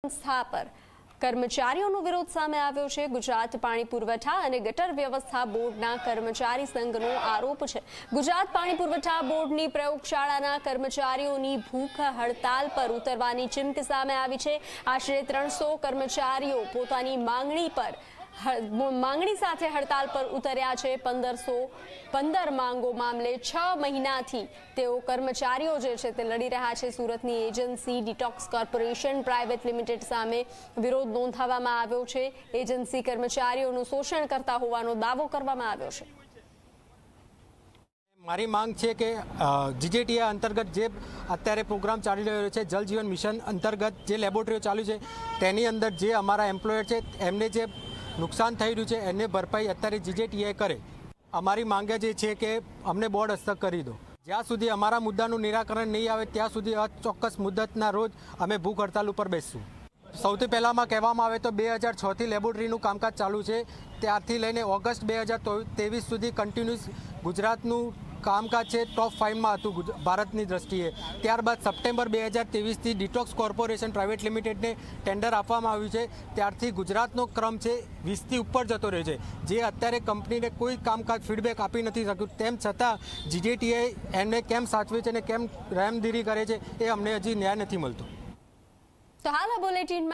સંસ્થા પર કર્મચારીઓનો વિરોધ સામે આવ્યો છે। ગુજરાત પાણી પુરવઠા અને ગટર વ્યવસ્થા બોર્ડના કર્મચારી સંઘનો આરોપ છે। ગુજરાત પાણી પુરવઠા બોર્ડની પ્રયોગશાળાના કર્મચારીઓની ભૂખ હડતાલ પર ઉતરવાની ચીમકી સામે આવી છે। આશરે 300 કર્મચારીઓ પોતાની માંગણી સાથે હડતાલ પર ઉતર્યા છે। 1515 માંગો મામલે 6 મહિનાથી તેઓ કર્મચારીઓ જે છે તે લડી રહ્યા છે। સુરતની agency Detox corporation private limited સામે વિરોધ નોંધાવવામાં આવ્યો છે। એજન્સી કર્મચારીઓનું શોષણ કરતા હોવાનો દાવો કરવામાં આવ્યો છે। મારી માંગ છે કે જીજેટીએ અંતર્ગત જે અત્યારે પ્રોગ્રામ ચાલી રહ્યો છે જલ જીવન મિશન અંતર્ગત જે લેબોરેટરીઓ ચાલુ છે તેની અંદર જે અમારા એમ્પ્લોયર છે એમને જે નુકસાન થઈ રહ્યું છે એને ભરપાઈ અત્યારે જીજેટીએ કરે। અમારી માંગ જે છે કે અમને બોર્ડ હસ્તક કરી દો। જ્યાં સુધી અમારા મુદ્દાનું નિરાકરણ નહીં આવે ત્યાં સુધી અચોક્કસ મુદ્દતના રોજ અમે ભૂખ હડતાલ ઉપર બેસશું। સૌથી પહેલાંમાં કહેવામાં આવે તો 2006થી લેબોરેટરીનું કામકાજ ચાલુ છે। ત્યારથી લઈને ઓગસ્ટ 2023 સુધી કન્ટિન્યુઅસ ગુજરાતનું કામકાજ છે ટોપ 5માં હતું ભારતની દ્રષ્ટિએ। ત્યારબાદ સપ્ટેમ્બર 2023થી ડિટોક્સ કોર્પોરેશન પ્રાઇવેટ લિમિટેડને ટેન્ડર આપવામાં આવ્યું છે। ત્યારથી ગુજરાતનો ક્રમ છે 20થી ઉપર જતો રહ્યો છે, જે અત્યારે કંપનીને કોઈ કામકાજ ફીડબેક આપી નથી શક્યું। તેમ છતાં જીજેટીએ એમને કેમ સાચવે છે અને કેમ રહેમદીરી કરે છે એ અમને હજી ન્યાય નથી મળતો। તો હાલ આ બુલેટિનમાં